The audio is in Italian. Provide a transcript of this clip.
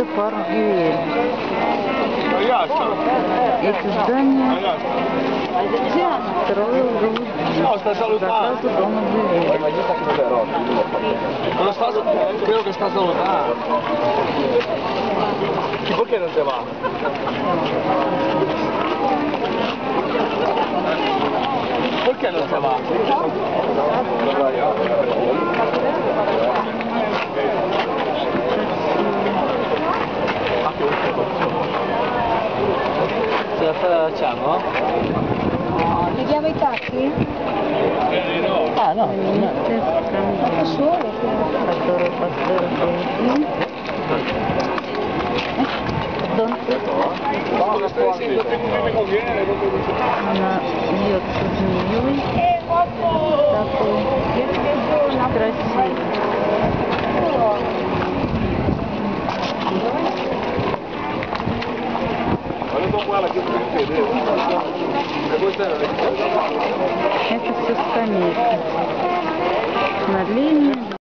парк Гюэль. Эти здания строил заказу дома Гюэль. Credo che sta salutando. Perché non te va? Perché non te va? Ce la facciamo? Vediamo i tacchi? Ah no. Da solo? Который построил Дон. Она бьется змеей. Такой красивый. Это все скамейка. На длинной